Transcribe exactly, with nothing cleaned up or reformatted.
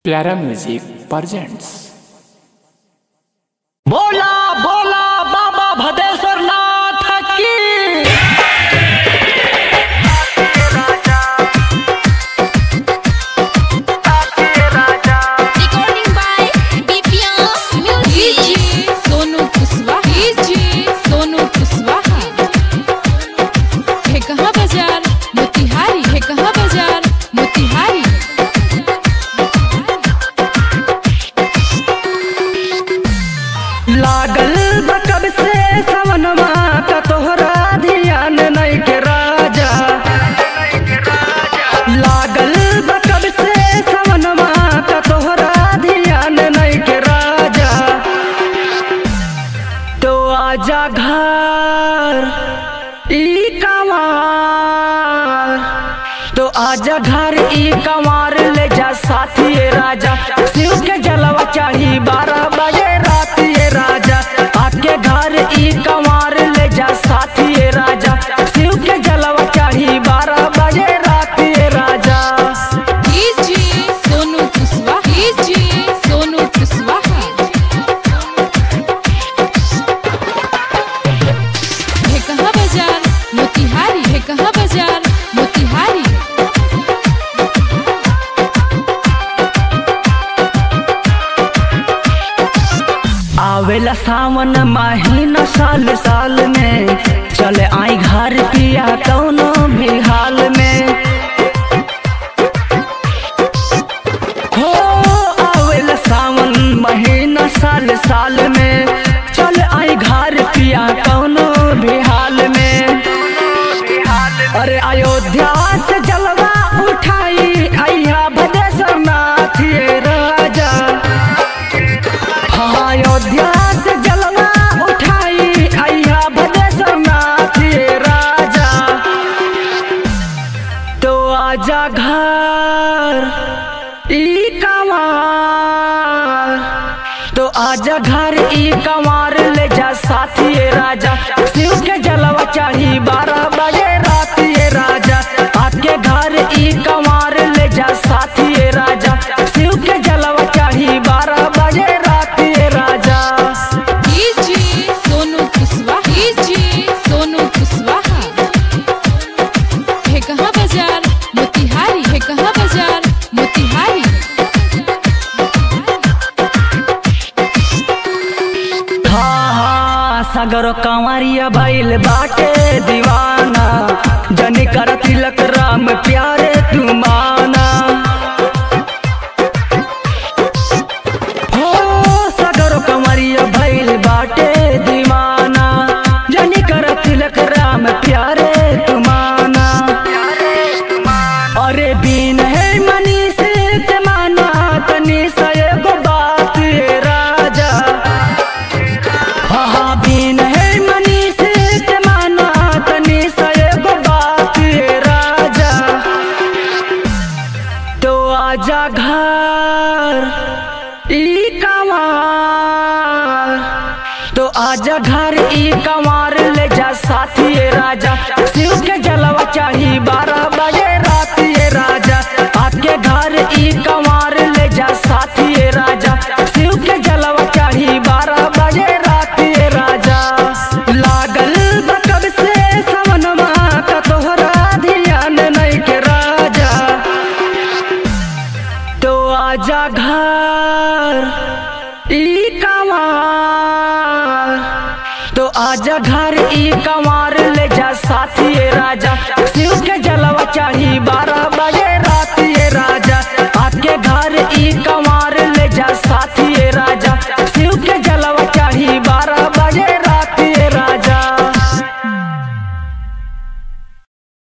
प्यारा music presents. बोला बोला बाबा भदेश्वर नाथ की। Recording by BPM music. Sonu Kushwaha Sonu Kushwaha है कहाँ बाजार मोतिहारी, है कहाँ बाजार मोतिहारी। लागल बकब से सवनमा का तोहरा ध्यान नहीं के राजा। लागल बकब से सवनमा का तोहरा ध्यान नहीं के राजा। तो आजा घर ई कंवार, तो आजा घर ई कंवार ले जा साथी राजा। शिव के जलवा चाही बारह बजे रात ये राजा। आके घर ई कंवार ले जा साथी राजा। शिव के जलवा चाही बारह बजे रात ये राजा। सोनू कुशवाहा सोनू कुशवाहा है कहाँ बाजार मोतिहारी, है कहाँ बाजार मोतिहारी। आवेला सावन महीना साल साल में, चले आई घर पिया कौनो भी हाल में। हो आवेला सावन महीना साल साल में, चले आई घर पिया कौनो भी हाल में। अरे अयोध्या से जलवा उठाई अय्या भदेश्वर नाथ ये राजा। अयोध्या से जलवा उठाई अय्या भदेश्वर नाथ ये राजा। तो आजा घर ई कंवार, तो आजा घर ई कंवार ले जा साथी ये राजा। शिव के जलवा चाही बारह बजे रात ये राजा। आके घर ई कंवार ले जा साथी ये राजा। शिव के जलवा चाही बारह बजे रात ये राजा। सोनू कुशवाहा सोनू कुशवाहा है कहाँ बाजार मोतिहारी, है कहाँ बाजार मोतिहारी। हाँ हाँ सगरो कंवरिया भइल बाटे दीवाना। जनी कर तिलक राम प्यारे तू माना। हो सगरो कंवरिया भइल बाटे दीवाना। जनी कर तिलक राम प्यारे तू माना। अरे बीन है मनी से ते माना तनी सा एगो बात ये राजा। हाँ बीन है मनी से ते माना तनी सा एगो बात ये राजा। तो आजा घर ई कंवार, तो आजा घर ई कंवार ले जा साथी ये राजा। शिव के जलवा चाही बारह बजे रात ये राजा। आके घर ई कंवार ले जा साथी ये राजा। शिव के जलवा चाही बारह बजे रात ये राजा। लागल बकब से सवनमा का तोहरा ध्यान नहीं के राजा। तो आजा घर ई कंवार, तो आजा घर ई कंवार ले जा साथी ये राजा। शिव के जलवा चाही बारह